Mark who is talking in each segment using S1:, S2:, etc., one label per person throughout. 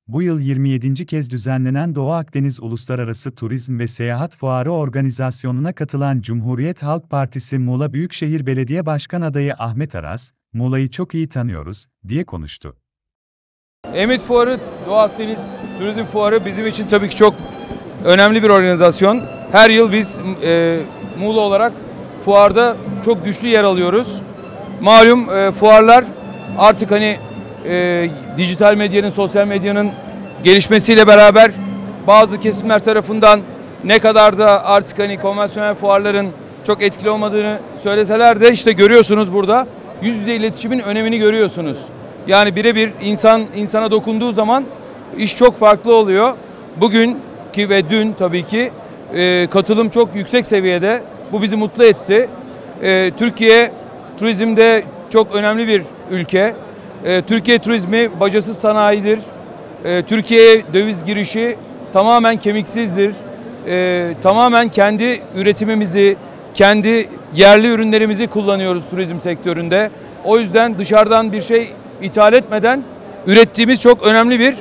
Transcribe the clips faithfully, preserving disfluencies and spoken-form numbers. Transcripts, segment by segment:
S1: Bu yıl yirmi yedinci kez düzenlenen Doğu Akdeniz Uluslararası Turizm ve Seyahat Fuarı organizasyonuna katılan Cumhuriyet Halk Partisi Muğla Büyükşehir Belediye Başkan Adayı Ahmet Aras, "Muğla'yı çok iyi tanıyoruz," diye konuştu.
S2: EMİT Fuarı, Doğu Akdeniz Turizm Fuarı bizim için tabii ki çok önemli bir organizasyon. Her yıl biz e, Muğla olarak fuarda çok güçlü yer alıyoruz. Malum e, fuarlar artık hani e, dijital medyanın, sosyal medyanın gelişmesiyle beraber bazı kesimler tarafından ne kadar da artık hani konvansiyonel fuarların çok etkili olmadığını söyleseler de işte görüyorsunuz burada yüz yüze iletişimin önemini görüyorsunuz. Yani birebir insan insana dokunduğu zaman iş çok farklı oluyor. Bugünkü ve dün tabii ki e, katılım çok yüksek seviyede. Bu bizi mutlu etti. E, Türkiye turizmde çok önemli bir ülke. E, Türkiye turizmi bacasız sanayidir. E, Türkiye'ye döviz girişi tamamen kemiksizdir. E, tamamen kendi üretimimizi, kendi yerli ürünlerimizi kullanıyoruz turizm sektöründe. O yüzden dışarıdan bir şey ithal etmeden ürettiğimiz çok önemli bir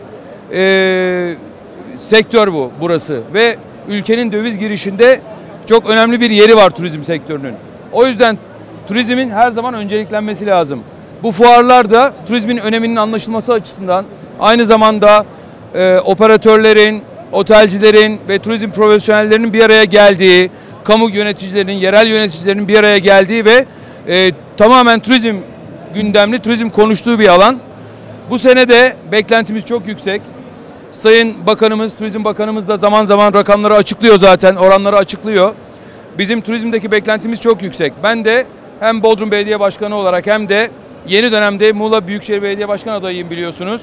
S2: e, sektör bu burası ve ülkenin döviz girişinde çok önemli bir yeri var turizm sektörünün. O yüzden turizmin her zaman önceliklenmesi lazım. Bu fuarlar da turizmin öneminin anlaşılması açısından aynı zamanda e, operatörlerin, otelcilerin ve turizm profesyonellerinin bir araya geldiği, kamu yöneticilerinin, yerel yöneticilerin bir araya geldiği ve e, tamamen turizm gündemli, turizm konuştuğu bir alan. Bu sene de beklentimiz çok yüksek. Sayın Bakanımız, Turizm Bakanımız da zaman zaman rakamları açıklıyor zaten, oranları açıklıyor. Bizim turizmdeki beklentimiz çok yüksek. Ben de hem Bodrum Belediye Başkanı olarak hem de yeni dönemde Muğla Büyükşehir Belediye Başkanı adayıyım biliyorsunuz.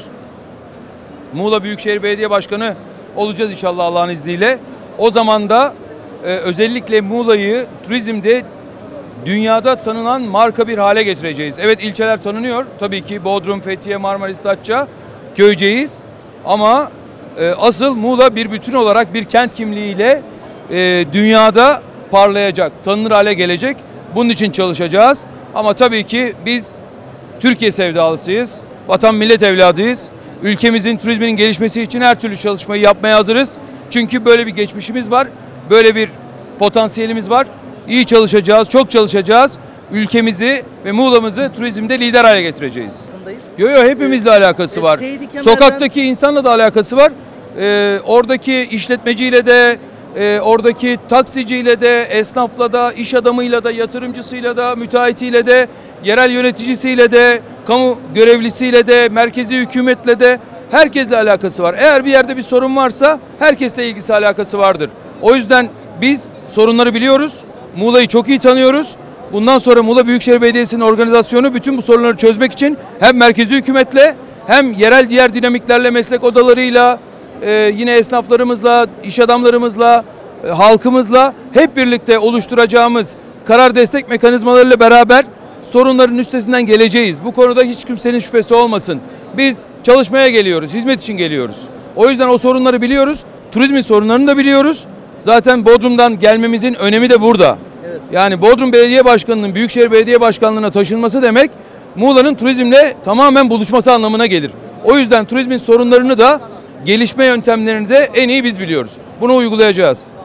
S2: Muğla Büyükşehir Belediye Başkanı olacağız inşallah Allah'ın izniyle. O zaman da e, özellikle Muğla'yı turizmde dünyada tanınan marka bir hale getireceğiz. Evet, ilçeler tanınıyor. Tabii ki Bodrum, Fethiye, Marmaris, Datça, Köyceğiz. Ama e, asıl Muğla bir bütün olarak bir kent kimliğiyle e, dünyada parlayacak, tanınır hale gelecek. Bunun için çalışacağız. Ama tabii ki biz Türkiye sevdalısıyız. Vatan millet evladıyız. Ülkemizin turizminin gelişmesi için her türlü çalışmayı yapmaya hazırız. Çünkü böyle bir geçmişimiz var. Böyle bir potansiyelimiz var. İyi çalışacağız, çok çalışacağız. Ülkemizi ve Muğla'mızı turizmde lider hale getireceğiz. Yo yo hepimizle alakası var. Sokaktaki insanla da alakası var. Ee, oradaki işletmeciyle de, e, oradaki taksiciyle de, esnafla da, iş adamıyla da, yatırımcısıyla da, müteahhitiyle de, yerel yöneticisiyle de, kamu görevlisiyle de, merkezi hükümetle de herkesle alakası var. Eğer bir yerde bir sorun varsa herkesle ilgisi alakası vardır. O yüzden biz sorunları biliyoruz. Muğla'yı çok iyi tanıyoruz. Bundan sonra Muğla Büyükşehir Belediyesi'nin organizasyonu bütün bu sorunları çözmek için hem merkezi hükümetle hem yerel diğer dinamiklerle, meslek odalarıyla, e, yine esnaflarımızla, iş adamlarımızla, e, halkımızla hep birlikte oluşturacağımız karar destek mekanizmalarıyla beraber sorunların üstesinden geleceğiz. Bu konuda hiç kimsenin şüphesi olmasın. Biz çalışmaya geliyoruz, hizmet için geliyoruz. O yüzden o sorunları biliyoruz, turizmin sorunlarını da biliyoruz. Zaten Bodrum'dan gelmemizin önemi de burada. Evet. Yani Bodrum Belediye Başkanı'nın Büyükşehir Belediye Başkanlığı'na taşınması demek Muğla'nın turizmle tamamen buluşması anlamına gelir. O yüzden turizmin sorunlarını da gelişme yöntemlerini de en iyi biz biliyoruz. Bunu uygulayacağız.